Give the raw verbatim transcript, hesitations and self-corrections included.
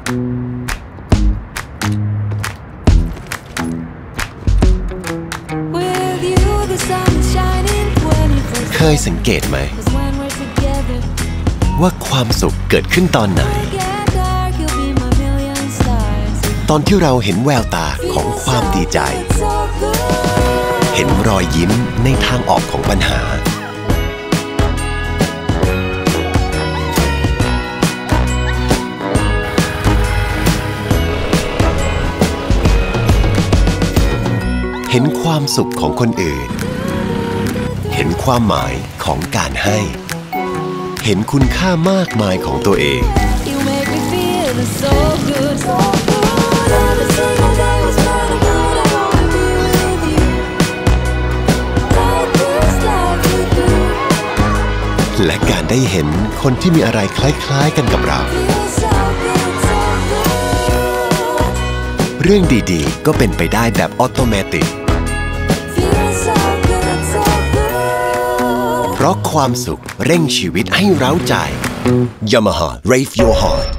เคยสังเกตไหมว่าความสุขเกิดขึ้นตอนไหนตอนที่เราเห็นแววตาของความดีใจเห็นรอยยิ้มในทางออกของปัญหาเห็นความสุขของคนอื่นเห็นความหมายของการให้เห็นคุณค่ามากมายของตัวเองและการได้เห็นคนที่มีอะไรคล้ายๆกันกับเราเรื่องดีๆก็เป็นไปได้แบบออโตเมติกเพราะความสุขเร่งชีวิตให้เร้าใจ Yamaha Rave Your Heart